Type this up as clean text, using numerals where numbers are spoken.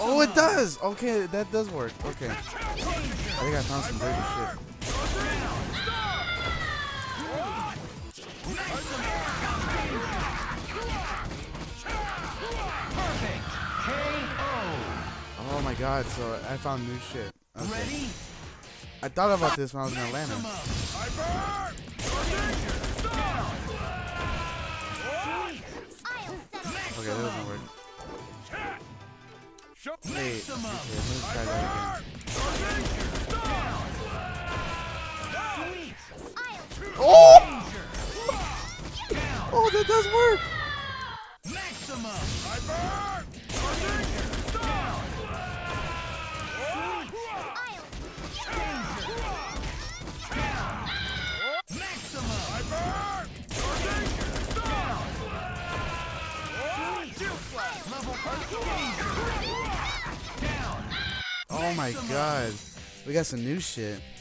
Oh, it does. Okay, that does work. Okay. I think I found some dirty shit. Oh my god, so I found new shit. Okay. I thought about this when I was in Atlanta. Okay, that doesn't work. Hey, okay, let's try that again. Oh! Oh, that does work! Oh my god. We got some new shit.